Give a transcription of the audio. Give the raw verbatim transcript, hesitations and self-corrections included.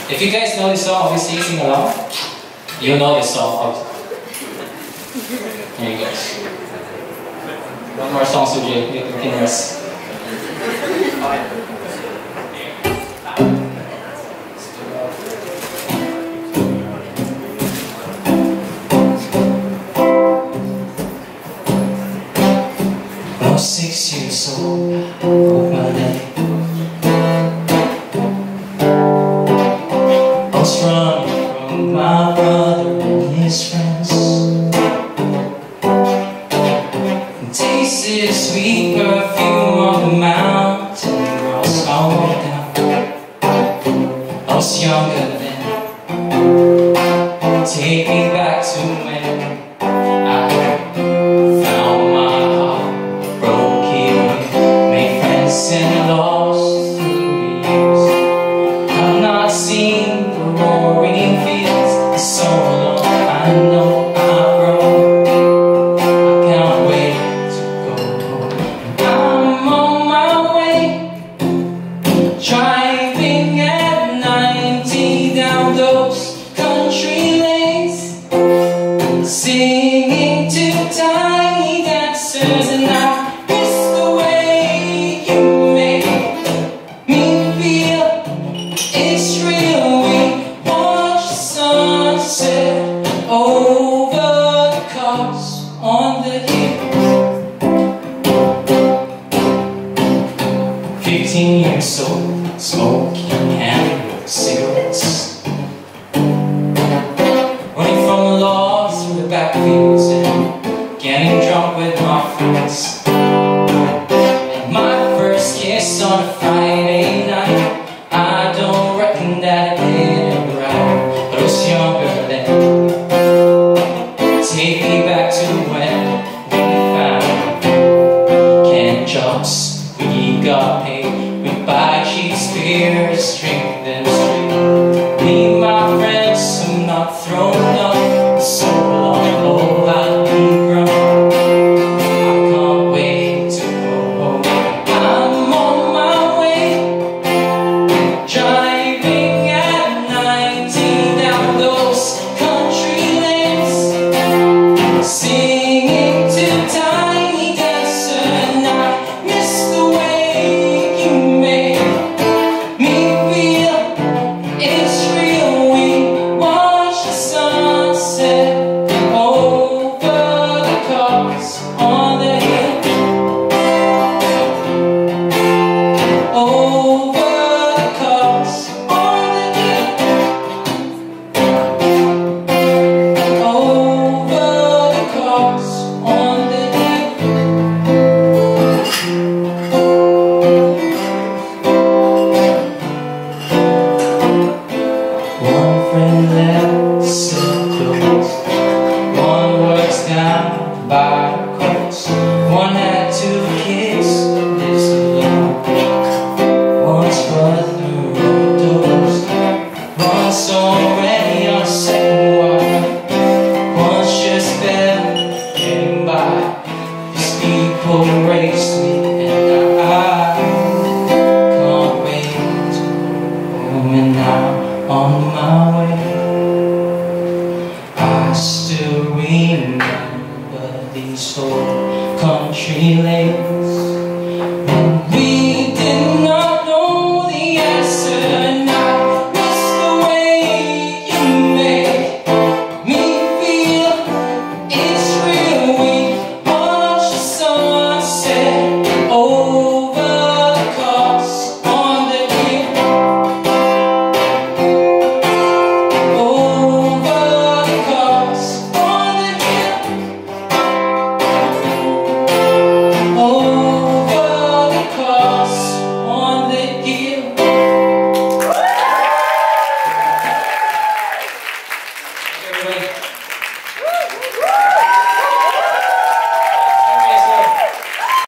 If you guys know this song, obviously sing along. You know this song, obviously. Here you go. One more song, Suji. You can rest. I was six years old, broke my leg. I was running from my brother and his friends. Tasted sweet perfume on the mountain where I slowed down. I was younger then. Take me back to when I found my heart, broke it, made friends and lost through the years. I've not seen the roaring fields in so long. I know I've grown. I can't wait to go home. I'm on my way, driving at ninety down those country lanes, singing to tiny dancers, and I miss the way you make me feel. It's real. We watch the sunset over the cars on the hill. Fifteen years old, smoking handmade cigarettes, running from the law through the backfields and getting drunk with my friends. And my first kiss on a Friday night, I don't reckon that I did it right, but I was younger then. Take me back to when we found canned jobs. We got paid, we buy cheap spirits, drink them straight. Me and my friends have not thrown up in so long. Oh, how we've grown. I can't wait to go home. I'm on my way, driving at ninety down those country lanes, singing to tiny dancers, and I miss the way you make me feel. It's real. We watch the sunset over the cars on the hill, over the cars on the hill, over the cars on the hill. One friend left still closed. One works down by the coast. One had two kids, lives alone. One's brother overdosed. One's already on a second wife. One's just barely getting by. These people raised me, and I can't wait to go home. And now on my way, I still remember these old country lanes.